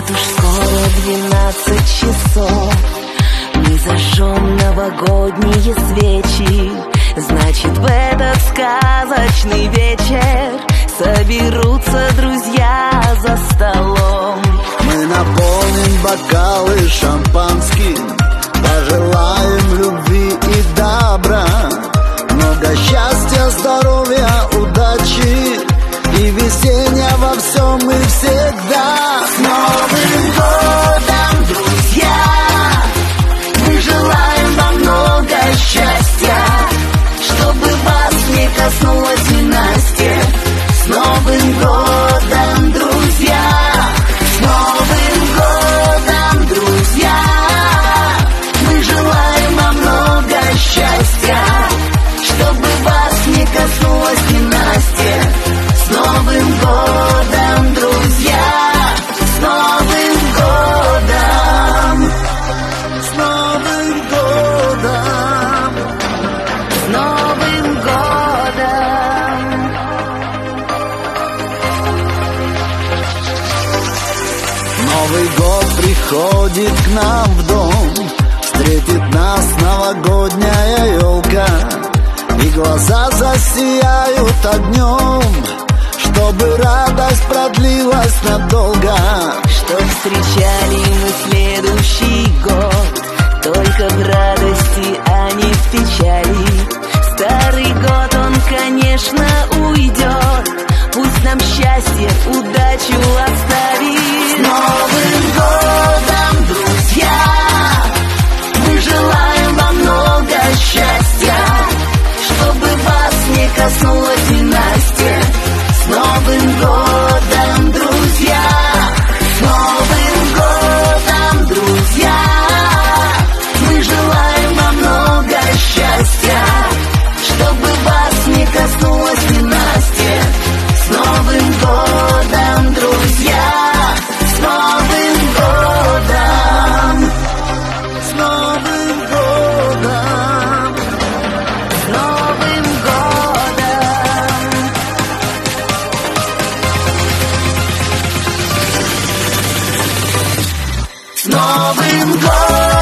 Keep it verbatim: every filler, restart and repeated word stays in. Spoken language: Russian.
Вот уж скоро двенадцать часов, мы зажжем новогодние свечи. Значит, в этот сказочный вечер соберутся друзья за столом. Мы наполним бокалы шампанским, пожелаем любви и добра, много счастья, здоровья, удачи и веселья во всем и всегда. С Новым годом, друзья! Мы желаем вам много счастья, чтобы вас не коснулось ненастье. С Новым годом, друзья! С Новым годом, друзья! Мы желаем вам много счастья, чтобы вас не коснулось ненастье. С Новым годом, друзья! С Новым годом! С Новым годом! С Новым годом! Новый год приходит к нам в дом, встретит нас новогодняя елка, и глаза засияют огнем, чтобы радость продлилась надолго. Что встречали мы следующий год только в радости, а не в печали. Старый год, он, конечно, уйдет, пусть нам счастье, удачу оставит. С Новым годом, друзья! Мы желаем вам много счастья, чтобы вас не коснулось ненастье. С Новым годом, друзья! С Новым годом, друзья! Мы желаем вам много счастья, чтобы вас не коснулось ненастье. С Новым годом, друзья! С Новым годом! С Новым годом! С Новым годом! С Новым годом!